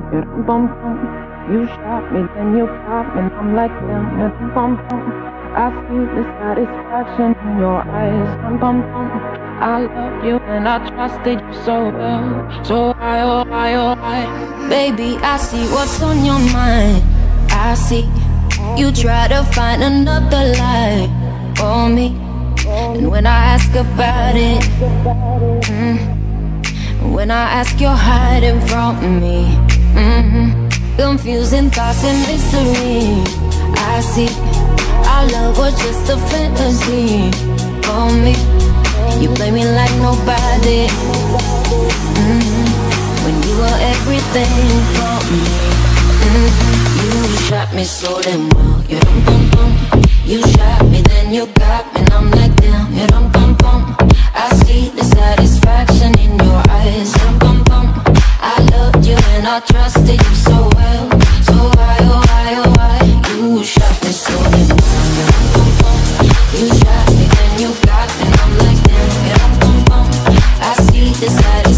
Yeah, bum bum. You shot me, then you got me, and I'm like damn. Yeah, bum bum. I see the satisfaction in your eyes. Bum bum bum. I loved you and I trusted you so well. So oh I. Baby, I see what's on your mind. I see you try to find another lie for me. And when I ask about it, when I ask, you're hiding from me. Confusing thoughts and mystery. I see our love was just a fantasy for me. You play me like nobody, when you were everything for me. You shot me so damn well. You dum bum bum. You shot me, then you got me, and I'm like damn. You dum bum bum. I see the satisfaction in your eyes. Dum bum bum. I loved you and I trusted you so well. So why, oh why, oh why? You shot me so damn well. You dum bum bum. You shot me, then you got me, and I'm like damn. You dum bum bum. I see the satisfaction.